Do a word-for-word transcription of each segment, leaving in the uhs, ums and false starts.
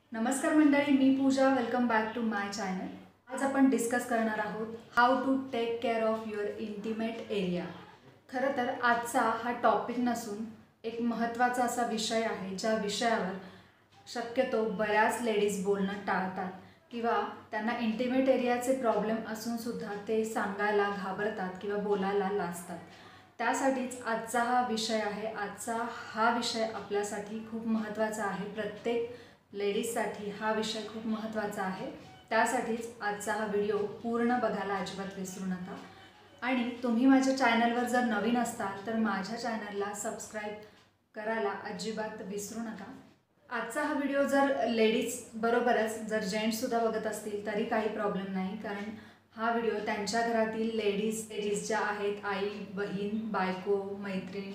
नमस्कार मंडळी, मी Pooja. Welcome back to my channel. आज आपण डिस्कस करणार आहोत how to take care of your intimate area. खरं तर आजचा हा टॉपिक नसून एक महत्त्वाचा असा विषय आहे ज्या विषयावर शक्यतो बऱ्याच लेडीज बोलणं टाळतात किंवा त्यांना इंटिमेट एरियाचे प्रॉब्लेम असूनसुद्धा ते सांगायला घाबरतात किंवा बोलायला लाजतात. त्यासाठीच आजचा हा विषय आहे. आजचा हा विषय आपल्यासाठी खूप महत्त्वाचा आहे. प्रत्येक लेडीजसाठी हा विषय खूप महत्त्वाचा आहे. त्यासाठीच आजचा हा व्हिडिओ पूर्ण बघायला अजिबात विसरू नका. आणि तुम्ही माझ्या चॅनलवर जर नवीन असताल तर माझ्या चॅनलला सबस्क्राईब करायला अजिबात विसरू नका. आजचा हा व्हिडिओ जर लेडीज बरोबरच जर जेंट्ससुद्धा बघत असतील तरी काही प्रॉब्लेम नाही, कारण हा व्हिडिओ त्यांच्या घरातील लेडीज लेडीज ज्या आहेत, आई, बहीण, बायको, मैत्रीण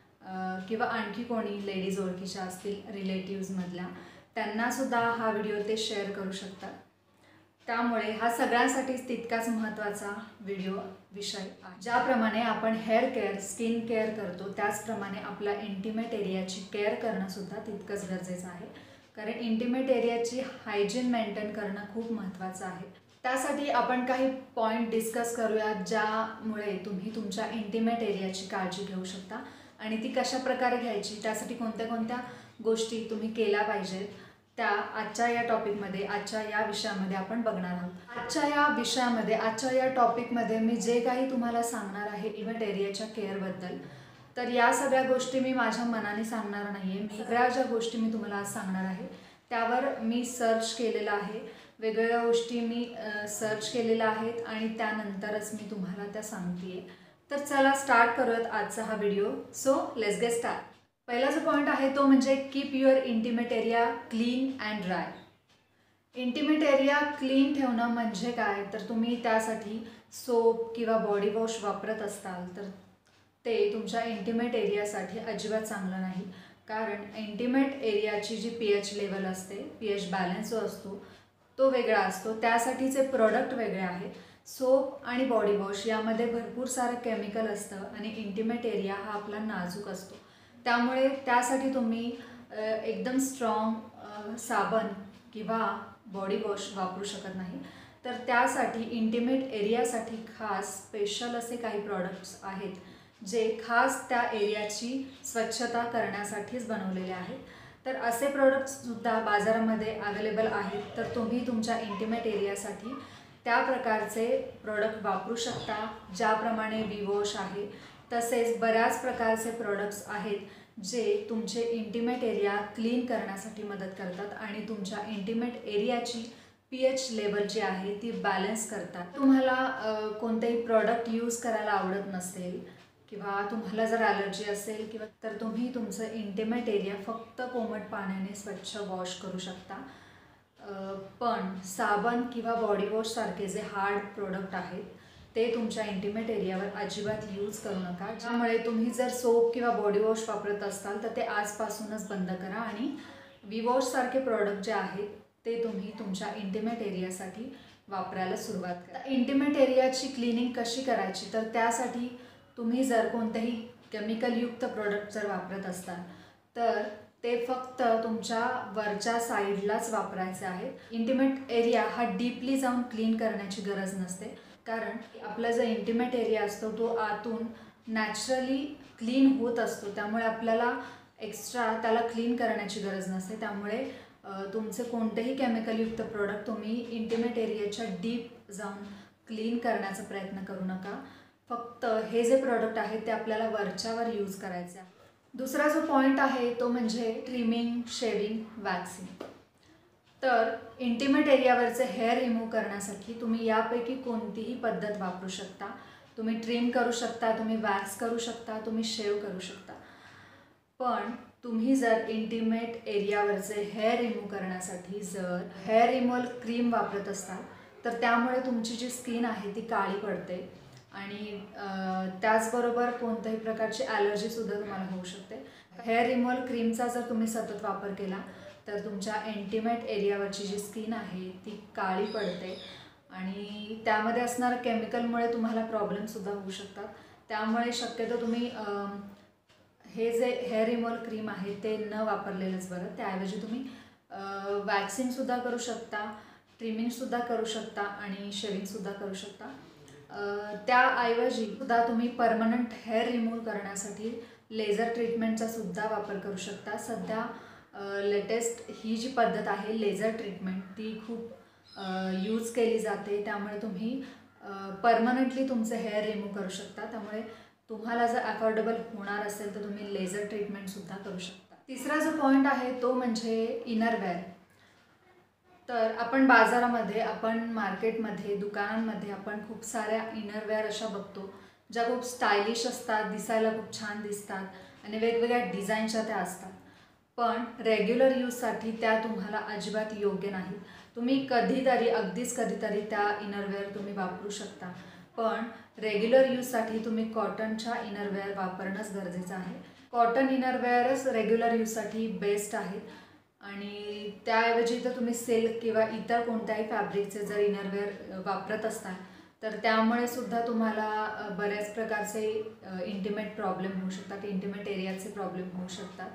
किंवा आणखी कोणी लेडीज ओळखीच्या असतील रिलेटिव्समधल्या, त्यांनासुद्धा हा व्हिडिओ ते शेअर करू शकतात. त्यामुळे हा सगळ्यांसाठीच तितकाच महत्त्वाचा व्हिडिओ विषय आहे. ज्याप्रमाणे आपण हेअर केअर, स्किन केअर करतो त्याचप्रमाणे आपला इंटिमेट एरियाची केअर करणंसुद्धा तितकंच गरजेचं आहे, कारण इंटिमेट एरियाची हायजीन मेंटेन करणं खूप महत्त्वाचं आहे. त्यासाठी आपण काही पॉईंट डिस्कस करूयात ज्यामुळे तुम्ही तुमच्या इंटिमेट एरियाची काळजी घेऊ शकता आणि ती कशा प्रकारे घ्यायची, त्यासाठी कोणत्या कोणत्या गोष्टी तुम्ही केल्या पाहिजेत त्या आजच्या या टॉपिकमध्ये, आजच्या या विषयामध्ये आपण बघणार आहोत. आजच्या या विषयामध्ये, आजच्या या टॉपिकमध्ये मी जे काही तुम्हाला सांगणार आहे इंटिमेट एरियाच्या केअरबद्दल, तर या सगळ्या गोष्टी मी माझ्या मनाने सांगणार नाही आहे. सगळ्या ज्या गोष्टी मी तुम्हाला आज सांगणार आहे त्यावर मी सर्च केलेलं आहे. वेगवेगळ्या गोष्टी मी सर्च केलेल्या आहेत आणि त्यानंतरच मी तुम्हाला त्या सांगते आहे. तर चला स्टार्ट करूयात आजचा हा video. So let's get start. पहिला जो पॉईंट आहे तो म्हणजे keep your intimate area clean and dry. Intimate area clean ठेवणं म्हणजे काय, तर तुम्ही त्यासाठी सोप किंवा बॉडी वॉश वापरत असाल तर ते तुमच्या इंटिमेट एरियासाठी अजिबात चांगलं नाही, कारण इंटिमेट एरियाची जी पी एच लेवल असते, पी एच बॅलन्स जो असतो तो वेगळा असतो. त्यासाठीचे प्रोडक्ट वेगळे आहेत. सोप आणि बॉडी वॉश यामध्ये भरपूर सारं केमिकल असतं आणि इंटिमेट एरिया हा आपला नाजूक असतो. त्यामुळे त्यासाठी तुम्ही एकदम स्ट्रॉंग साबण किंवा बॉडी वॉश वापरू शकत नाही. तर त्यासाठी इंटिमेट एरियासाठी खास स्पेशल असे काही प्रॉडक्ट्स आहेत जे खास त्या एरियाची स्वच्छता करण्यासाठीच बनवलेले आहेत. तर असे प्रोडक्ट्ससुद्धा बाजारामध्ये अवेलेबल आहेत. तर तुम्ही तुमच्या इंटिमेट एरियासाठी त्या प्रकारचे प्रोडक्ट वापरू शकता. ज्याप्रमाणे वी वॉश आहे, तसेच बऱ्याच प्रकारचे प्रोडक्ट्स आहेत जे तुमचे इंटिमेट एरिया क्लीन करण्यासाठी मदत करतात आणि तुमच्या इंटिमेट एरियाची पी एच लेवल जी आहे ती बॅलन्स करतात. तुम्हाला कोणतेही प्रॉडक्ट यूज करायला आवडत नसेल किंवा तुम्हाला जर ॲलर्जी असेल किंवा तर तुम्ही तुमचं इंटिमेट एरिया फक्त कोमट पाण्याने स्वच्छ वॉश करू शकता. पण साबण किंवा बॉडी वॉशसारखे जे हार्ड प्रोडक्ट आहेत ते तुमच्या इंटिमेट एरियावर अजिबात यूज करू नका. त्यामुळे तुम्ही जर सोप किंवा बॉडी वॉश वापरत असाल तर ते आजपासूनच बंद करा आणि वी वॉशसारखे प्रोडक्ट जे आहेत ते तुम्ही तुमच्या इंटिमेट एरियासाठी वापरायला सुरुवात करा. इंटिमेट एरियाची क्लिनिंग कशी करायची, तर त्यासाठी तुम्ही जर कोणतेही केमिकलयुक्त प्रोडक्ट जर वापरत असाल तर ते फक्त तुमच्या वरच्या साईडलाच वापरायचे आहे. इंटिमेट एरिया हा डीपली जाऊन क्लीन करण्याची गरज नसते, कारण आपला जो इंटिमेट एरिया असतो तो आतून नॅचरली क्लीन होत असतो. त्यामुळे आपल्याला एक्स्ट्रा त्याला क्लीन करण्याची गरज नसते. त्यामुळे तुमचे कोणतेही केमिकलयुक्त प्रोडक्ट तुम्ही इंटिमेट एरियाच्या डीप जाऊन क्लीन करण्याचा प्रयत्न करू नका. फक्त हे जे प्रोडक्ट आहेत ते आपल्याला वरच्यावर यूज करायचे आहे. दुसरा जो पॉईंट आहे तो म्हणजे ट्रिमिंग, शेविंग, वॅक्सिंग. तर इंटिमेट एरियावरचे हेअर रिमूव्ह करण्यासाठी तुम्ही यापैकी कोणतीही पद्धत वापरू शकता. तुम्ही ट्रिम करू शकता, तुम्ही वॅक्स करू शकता, तुम्ही शेव करू शकता. पण तुम्ही जर इंटिमेट एरियावरचे हेअर रिमूव्ह करण्यासाठी जर हेअर रिमूव्हल क्रीम वापरत असाल तर त्यामुळे तुमची जी स्किन आहे ती काळी पडते आणि त्याचबरोबर कोणत्याही प्रकारची ॲलर्जीसुद्धा तुम्हाला होऊ शकते. हेअर रिमूव्हल क्रीमचा जर तुम्ही सतत वापर केला तर तुमच्या इंटिमेट एरियावरची जी स्किन आहे ती काळी पडते आणि त्यामध्ये असणाऱ्या केमिकलमुळे तुम्हाला प्रॉब्लेमसुद्धा होऊ शकतात. त्यामुळे शक्यतो तुम्ही हे जे हेअर रिमूव्हल क्रीम आहे ते न वापरलेलंच बरं. त्याऐवजी तुम्ही वॅक्सिंगसुद्धा करू शकता, ट्रिमिंगसुद्धा करू शकता आणि शेविंगसुद्धा करू शकता. त्याऐवजी सुद्धा तुम्ही परमनंट हेअर रिमूव्ह करण्यासाठी लेझर ट्रीटमेंटचा सुद्धा वापर करू शकता. सध्या लेटेस्ट ही जी पद्धत आहे लेझर ट्रीटमेंट ती खूप यूज केली जाते. त्यामुळे तुम्ही परमनंटली तुमचे हेअर रिमूव्ह करू शकता. त्यामुळे तुम्हाला जर अफोर्डेबल होणार असेल तर तुम्ही लेझर ट्रीटमेंटसुद्धा करू शकता. तिसरा जो पॉईंट आहे तो म्हणजे इनरवेअर. तर आपण बाजारामध्ये, आपण मार्केटमध्ये, दुकानांमध्ये आपण खूप साऱ्या इनरवेअर अशा बघतो ज्या खूप स्टायलिश असतात, दिसायला खूप छान दिसतात आणि वेगवेगळ्या डिझाईनच्या त्या असतात. पण रेग्युलर यूजसाठी त्या तुम्हाला अजिबात योग्य नाही. तुम्ही कधीतरी, अगदीच कधीतरी त्या इनरवेअर तुम्ही वापरू शकता. पण रेग्युलर यूजसाठी तुम्ही कॉटनच्या इनरवेअर वापरणंच गरजेचं आहे. कॉटन इनरवेअरच रेग्युलर यूजसाठी बेस्ट आहेत. आणि त्याऐवजी जर तुम्ही सिल्क किंवा इतर कोणत्याही फॅब्रिकचे जर इनरवेअर वापरत असाल तर त्यामुळे सुद्धा तुम्हाला बऱ्याच प्रकारचे इंटिमेट प्रॉब्लेम होऊ शकतात, इंटिमेट एरियाचे प्रॉब्लेम होऊ शकतात.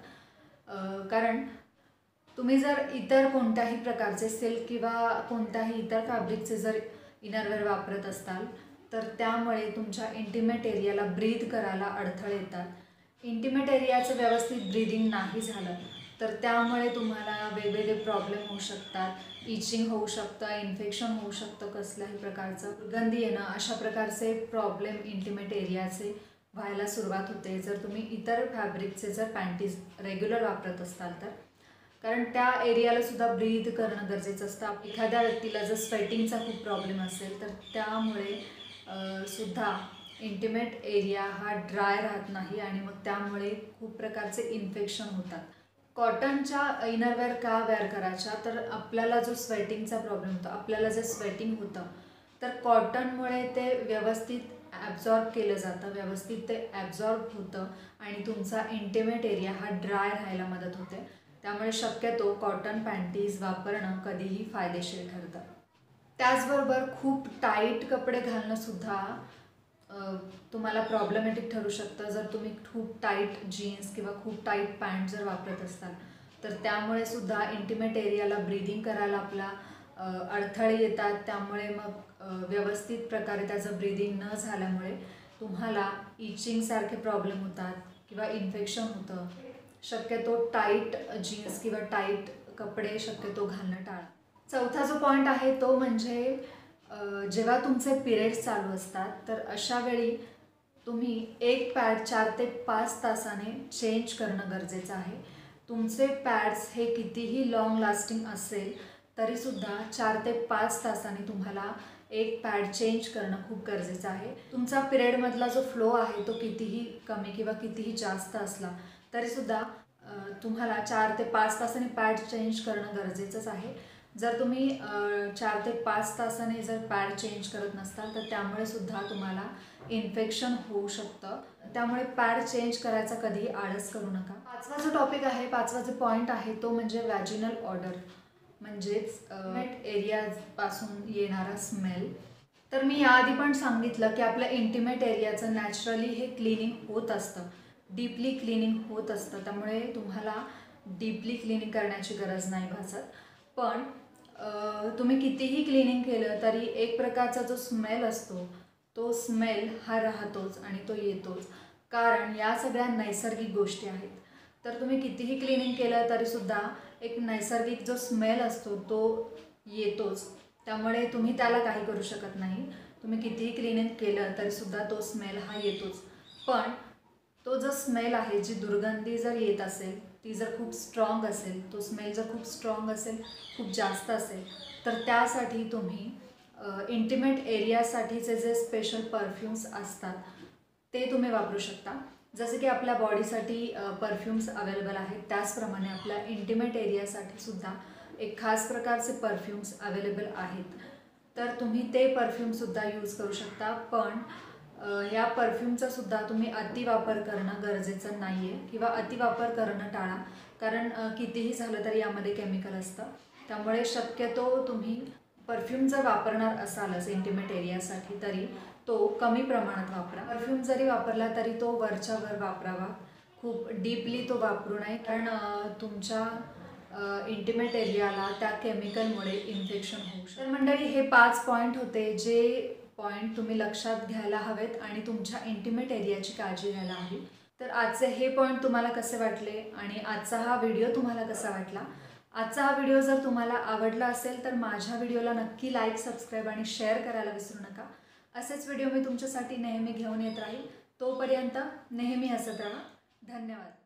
कारण तुम्ही जर इतर कोणत्याही प्रकारचे सिल्क किंवा कोणत्याही इतर फॅब्रिकचे जर इनरवेअर वापरत असाल तर त्यामुळे तुमच्या इंटिमेट एरियाला ब्रीथ करायला अडथळे येतात. इंटिमेट एरियाचं व्यवस्थित ब्रीदिंग नाही झालं तर त्यामुळे तुम्हाला वेगवेगळे प्रॉब्लेम होऊ शकतात. इचिंग होऊ शकतं, इन्फेक्शन होऊ शकतं कसल्याही प्रकारचं, दुर्गंधी येणं, अशा प्रकारचे प्रॉब्लेम इंटिमेट एरियाचे व्हायला सुरुवात होते जर तुम्ही इतर फॅब्रिकचे जर पॅन्टीज रेग्युलर वापरत असाल तर. कारण त्या एरियाला सुद्धा ब्रीथ करणं गरजेचं असतं. एखाद्या व्यक्तीला जर स्वेटिंगचा खूप प्रॉब्लेम असेल तर त्यामुळे सुद्धा इंटिमेट एरिया हा ड्राय राहत नाही आणि मग त्यामुळे खूप प्रकारचे इन्फेक्शन होतात. कॉटनच्या इनरवेअर का वेअर करायच्या तर आपल्याला जो स्वेटिंगचा प्रॉब्लेम होतो, आपल्याला जे स्वेटिंग होतं तर कॉटनमुळे ते व्यवस्थित ॲब्झॉर्ब केलं जातं, व्यवस्थित ते ॲब्झॉर्ब होतं आणि तुमचा इंटिमेट एरिया हा ड्राय राहायला मदत होते. त्यामुळे शक्यतो कॉटन पॅन्टीज वापरणं कधीही फायदेशीर ठरतं. त्याचबरोबर खूप टाईट कपडे घालणंसुद्धा तुम्हाला प्रॉब्लेमॅटिक ठरू शकतं. जर तुम्ही खूप टाईट जीन्स किंवा खूप टाईट पॅन्ट जर वापरत असाल तर त्यामुळे सुद्धा इंटिमेट एरियाला ब्रीदिंग करायला आपला अडथळे येतात. त्यामुळे मग व्यवस्थित प्रकारे त्याचं ब्रीदिंग न झाल्यामुळे तुम्हाला इचिंगसारखे प्रॉब्लेम होतात किंवा इन्फेक्शन होतं. शक्यतो टाईट जीन्स किंवा टाईट कपडे शक्यतो घालणं टाळा. चौथा जो पॉईंट आहे तो म्हणजे जेव्हा तुमचे पिरियड्स चालू असतात तर अशा वेळी तुम्ही एक पॅड चार ते पाच तासाने चेंज करणं गरजेचं आहे. तुमचे पॅड्स हे कितीही लाँग लास्टिंग असेल तरीसुद्धा चार ते पाच तासांनी तुम्हाला एक पॅड चेंज करणं खूप गरजेचं आहे. तुमचा पिरियडमधला जो फ्लो आहे तो कितीही कमी किंवा कितीही जास्त असला तरीसुद्धा तुम्हाला चार ते पाच तासांनी पॅड चेंज करणं गरजेचंच आहे. जर तुम्ही चार ते पाच तासाने जर पॅड चेंज करत नसताल तर त्यामुळे सुद्धा तुम्हाला इन्फेक्शन होऊ शकतं. त्यामुळे पॅड चेंज करायचा कधीही आळस करू नका. पाचवा जो टॉपिक आहे, पाचवा जो पॉईंट आहे तो म्हणजे वॅजिनल ऑर्डर, म्हणजेच इंटिमेट एरियापासून येणारा स्मेल. तर मी याआधी पण सांगितलं की आपल्या इंटिमेट एरियाचं नॅचरली हे क्लिनिंग होत असतं, डीपली क्लिनिंग होत असतं. त्यामुळे तुम्हाला डीपली क्लिनिंग करण्याची गरज नाही भासत. पण तुम्ही कितीही क्लिनिंग केलं तरी एक प्रकारचा जो स्मेल असतो तो स्मेल हा राहतोच आणि तो येतोच. कारण या सगळ्या नैसर्गिक गोष्टी आहेत. तर तुम्ही कितीही क्लिनिंग केलं तरीसुद्धा एक नैसर्गिक जो स्मेल असतो तो येतोच. त्यामुळे तुम्ही त्याला काही करू शकत नाही. तुम्ही कितीही क्लिनिंग केलं तरीसुद्धा तो स्मेल हा येतोच. पण तो जो स्मेल आहे, जी दुर्गंधी जर येत असेल ती जर खूप स्ट्रॉंग असेल, तो स्मेल जर खूप स्ट्रॉंग असेल, खूप जास्त असेल तर त्यासाठी तुम्ही इंटिमेट एरियासाठीचे जे स्पेशल परफ्यूम्स असतात ते तुम्ही वापरू शकता. जसे की आपल्या बॉडीसाठी परफ्यूम्स अवेलेबल आहेत त्याचप्रमाणे आपल्या इंटिमेट एरियासाठी सुद्धा एक खास प्रकारचे परफ्यूम्स अवेलेबल आहेत. तर तुम्ही ते परफ्यूमसुद्धा यूज करू शकता. पण या परफ्यूमचा सुद्धा तुम्ही अतिवापर करणं गरजेचं नाही आहे किंवा अतिवापर करणं टाळा. कारण कितीही झालं तरी यामध्ये केमिकल असतं. त्यामुळे शक्यतो तुम्ही परफ्यूम जर वापरणार असालच इंटिमेट एरियासाठी तरी तो कमी प्रमाणात वापरा. परफ्यूम जरी वापरला तरी तो वरच्या वर वापरावा, खूप डीपली तो वापरू नये. कारण तुमच्या इंटिमेट एरियाला त्या केमिकलमुळे इन्फेक्शन होऊ शकतं. तर मंडळी, हे पाच पॉईंट होते जे पॉईंट तुम्ही लक्षात घ्यायला हवेत आणि तुमच्या इंटिमेट एरियाची काळजी घ्यायला हवी. तर आजचे हे पॉईंट तुम्हाला कसे वाटले आणि आजचा हा व्हिडिओ तुम्हाला कसा वाटला? आजचा हा व्हिडिओ जर तुम्हाला आवडला असेल तर माझ्या व्हिडिओला नक्की लाईक, सबस्क्राईब आणि शेअर करायला विसरू नका. असेच व्हिडिओ मी तुमच्यासाठी नेहमी घेऊन येत राहील. तोपर्यंत नेहमी हसत राहा. धन्यवाद.